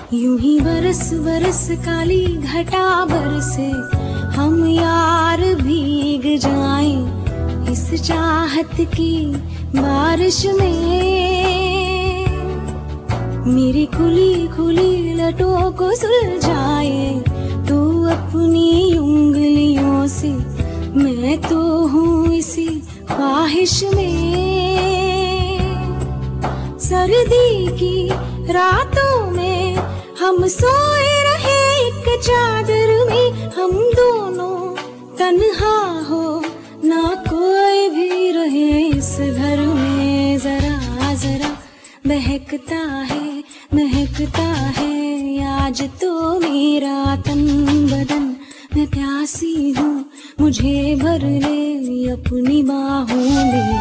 यूं ही बरस बरस काली घटा बरसे, हम यार भीग जाएं इस चाहत की बारिश में। मेरी खुली खुली लटों को सुलझाए तू अपनी उंगलियों से, मैं तो हूँ इसी ख्वाहिश में। सर्दी की रातों में हम सोए रहे एक चादर में, हम दोनों तन्हा हो ना कोई भी रहे इस घर में। जरा जरा महकता है आज तो मेरा तन बदन, मैं प्यासी हूँ मुझे भर ले अपनी बाहों में।